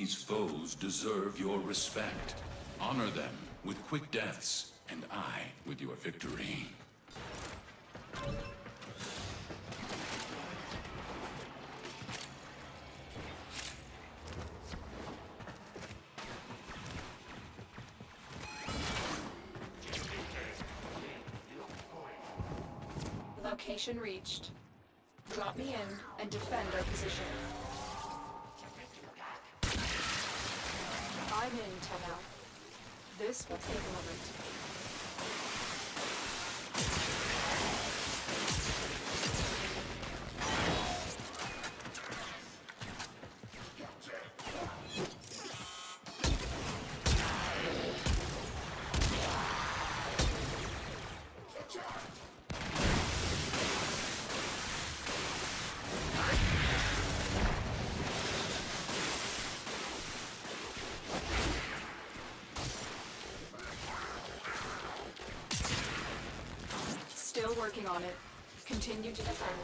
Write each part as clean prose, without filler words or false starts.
These foes deserve your respect. Honor them with quick deaths, and I with your victory. Location reached. Drop me in and defend our position. I'm in, Tenno. This will take a moment. Still working on it. Continue to defend.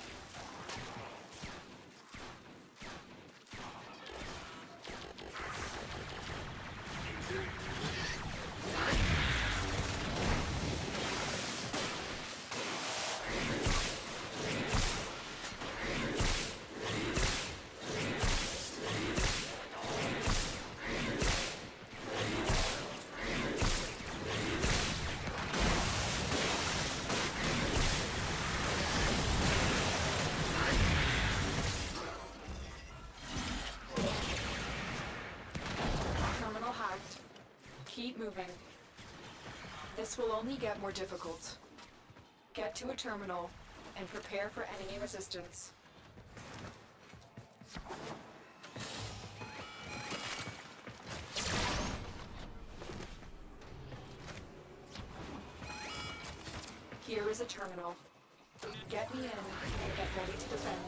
Keep moving. This will only get more difficult. Get to a terminal and prepare for enemy resistance. Here is a terminal. Get me in and get ready to defend.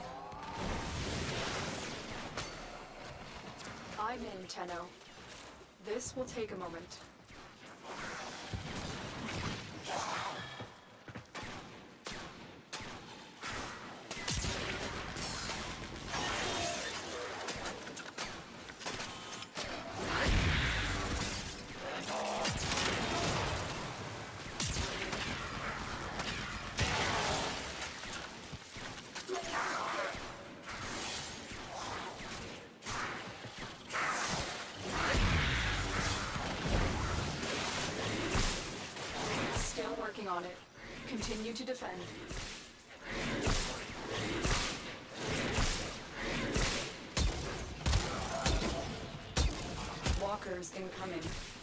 I'm in, Tenno. This will take a moment. On it. Continue to defend. Walkers incoming.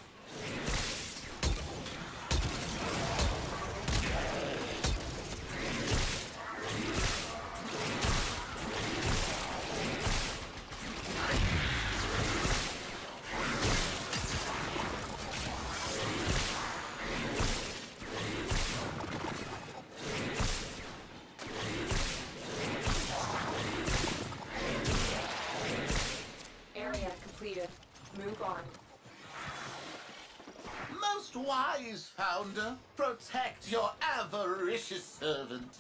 Move on. Most wise founder, protect your avaricious servant.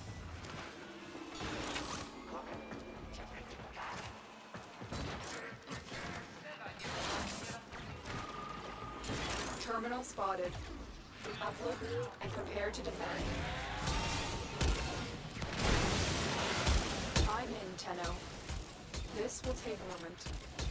Terminal spotted. Upload me and prepare to defend. I'm in, Tenno. This will take a moment.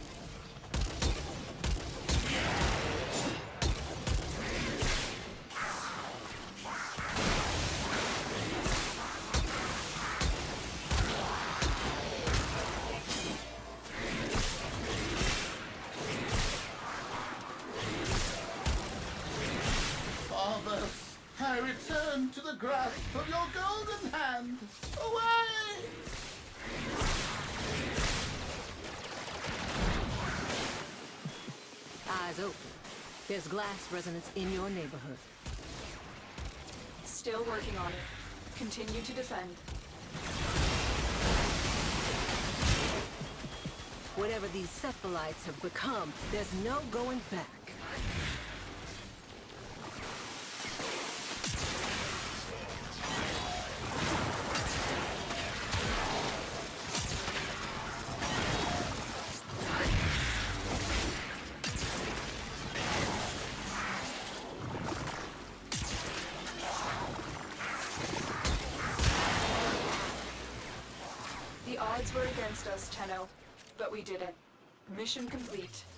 Fathers, I return to the grasp of your golden hand. Away! Eyes open. There's glass resonance in your neighborhood. Still working on it. Continue to defend. Whatever these cephalites have become, there's no going back. odds were against us, Tenno, but we did it. Mission complete.